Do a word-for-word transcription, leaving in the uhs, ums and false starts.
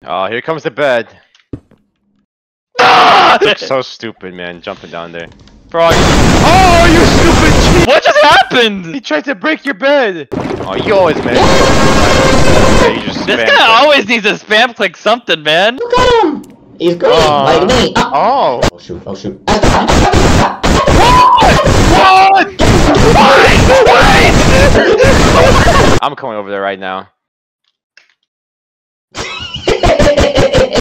Oh, here comes the bed. Ah! So stupid, man, jumping down there. Frog. Oh, you stupid cheat! What just happened? He tried to break your bed. Oh, you always man. You just This spam guy click. always needs to spam click something, man. Look at him! He's green, Uh, like me. Oh. Oh. Oh shoot! Oh shoot! What? Wait! Wait! I'm coming over there right now.